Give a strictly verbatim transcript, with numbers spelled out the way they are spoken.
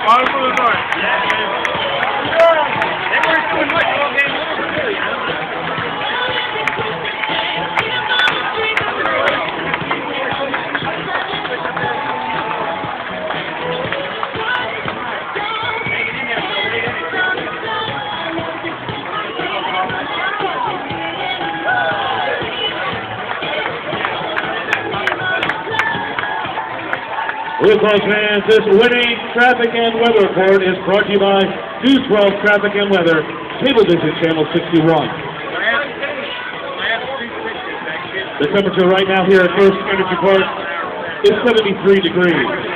All for the north. Yeah, they weren't doing much all game long, really, you know? BlueClaws fans, this winning traffic and weather report is brought to you by two twelve Traffic and Weather, Cablevision Channel sixty-one. The temperature right now here at First Energy Park is seventy-three degrees.